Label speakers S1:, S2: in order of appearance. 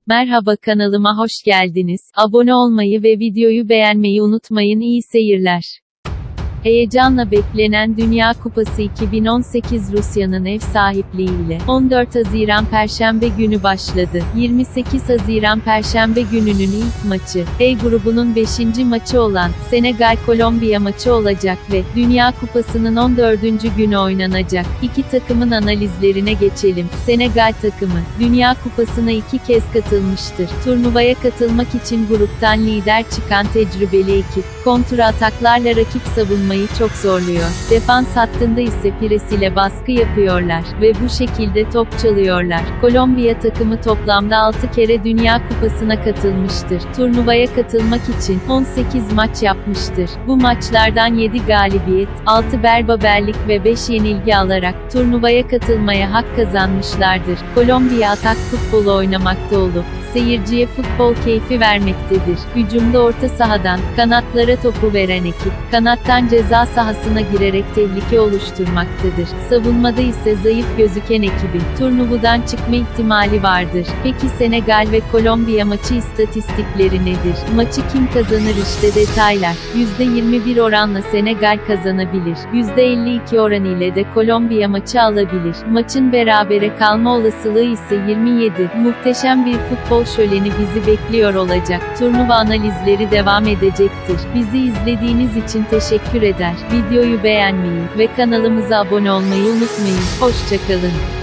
S1: Merhaba, kanalıma hoş geldiniz. Abone olmayı ve videoyu beğenmeyi unutmayın. İyi seyirler. Heyecanla beklenen Dünya Kupası 2018 Rusya'nın ev sahipliğiyle 14 Haziran Perşembe günü başladı. 28 Haziran Perşembe gününün ilk maçı, E grubunun 5. maçı olan Senegal-Kolombiya maçı olacak ve Dünya Kupası'nın 14. günü oynanacak. İki takımın analizlerine geçelim. Senegal takımı, Dünya Kupası'na 2 kez katılmıştır. Turnuvaya katılmak için gruptan lider çıkan tecrübeli ekip, kontra ataklarla rakip savunmayı çok zorluyor. Defans hattında ise pres ile baskı yapıyorlar ve bu şekilde top çalıyorlar. Kolombiya takımı toplamda 6 kere Dünya Kupası'na katılmıştır. Turnuvaya katılmak için 18 maç yapmıştır. Bu maçlardan 7 galibiyet, 6 beraberlik ve 5 yenilgi alarak turnuvaya katılmaya hak kazanmışlardır. Kolombiya atak futbolu oynamakta olup seyirciye futbol keyfi vermektedir. Hücumda orta sahadan, kanatlara topu veren ekip, kanattan ceza sahasına girerek tehlike oluşturmaktadır. Savunmada ise zayıf gözüken ekibin, turnuvadan çıkma ihtimali vardır. Peki Senegal ve Kolombiya maçı istatistikleri nedir? Maçı kim kazanır? İşte detaylar. %21 oranla Senegal kazanabilir. %52 oran ile de Kolombiya maçı alabilir. Maçın berabere kalma olasılığı ise 27. Muhteşem bir futbol şöleni bizi bekliyor olacak. Turnuva analizleri devam edecektir. Bizi izlediğiniz için teşekkür eder. Videoyu beğenmeyi ve kanalımıza abone olmayı unutmayın. Hoşça kalın.